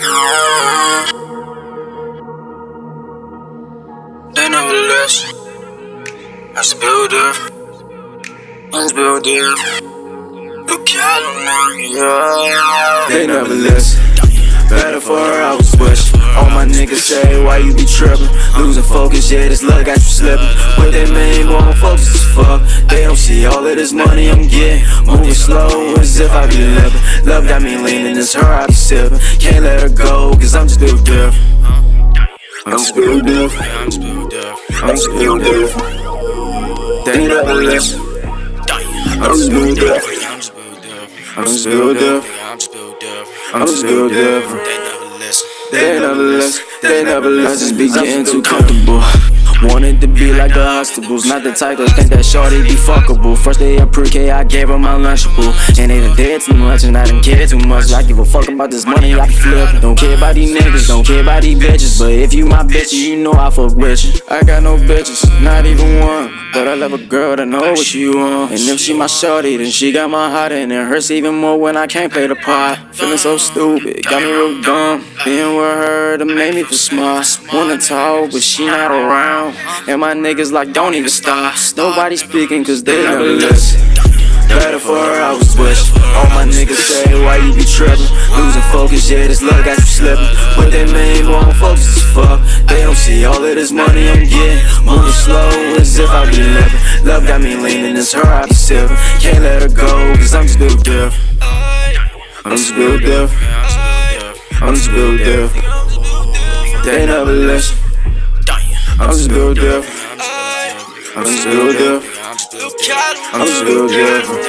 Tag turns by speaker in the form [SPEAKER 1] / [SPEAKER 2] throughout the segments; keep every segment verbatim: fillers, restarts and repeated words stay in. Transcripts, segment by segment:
[SPEAKER 1] They never listen. I spill different. I spill different. You killing me, yeah.
[SPEAKER 2] They never listen. Better for her, I was switching. All my niggas say, why you be trippin'? Losing focus, yeah, this luck got you slippin'. With that man going focus as fuck. They don't see all of this money I'm getting. Moving slow as if I be living. Love got me leaning, it's her I be sippin'. Can't let her go, cause I'm still different. I'm still different. I'm still different. They never listen. I'm still different. I'm still different. I'm still different. They never listen. They never listen. I just be getting too comfortable. Wanted to be like the Huxtables, not the type to think that shorty be fuckable. First day of pre-K, I gave her my Lunchable, and they done did too much, and I didn't care too much. I give a fuck about this money, I be flippin'. Don't care about these niggas, don't care about these bitches, but if you my bitch, you know I fuck with you. I got no bitches, not even one, but I love a girl that know what she want. And if she my shorty, then she got my heart, and it hurts even more when I can't play the part. Feeling so stupid, got me real dumb. Being with her, that made me feel smart. Wanna talk, but she not around. And my niggas like, don't even stop. Nobody speaking cause they never listen. Better for her, I was wishing. All my niggas say, why you be trippin'? Losing focus, yeah, this luck got you slippin'. With that man going focus as fuck. They don't see all of this money I'm getting. Moving slow as if I be living. Love got me leaning, it's her I be sippin'. Can't let her go, cause I'm still different. I'm still different. I'm still different. They never listen. I'm still different. I'm still different. I'm still different.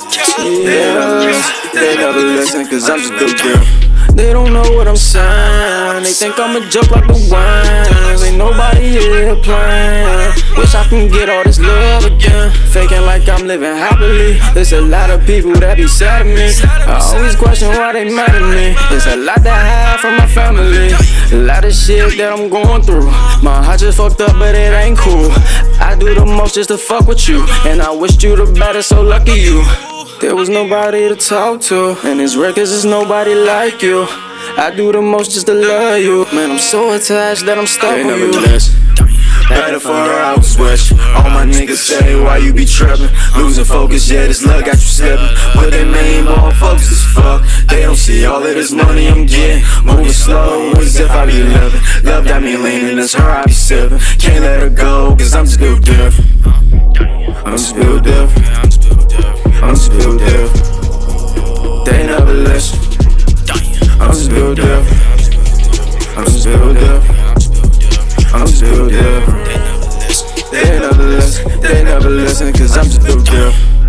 [SPEAKER 2] Yeah, they never listen cause I'm still different. They don't know what I'm saying. They think I'm a joke like the Wayans. Ain't nobody here playing. Wish I can get all this love again. Faking like I'm living happily. There's a lot of people that be sad at me. I always question why they mad at me. There's a lot that I have from my family. A lot of shit that I'm going through. My heart just fucked up but it ain't cool. I do the most just to fuck with you, and I wished you the better, so lucky you. There was nobody to talk to, and this records is nobody like you. I do the most just to love you. Man, I'm so attached that I'm stuck with you. Better for her, I was wishing. All my niggas say, why you be trippin'? Losing focus, yeah, this luck got you slippin'. With that main ball focus as fuck. They don't see all of this money I'm getting. Moving slow as if I be living. Love got me leaning, it's her I be sippin'. Can't let her go, cause I'm still different. I'm still different. I'm still different. They never listen. I'm still different. I'm still different. I'm still different. They never listen. They never listen cause I'm still different.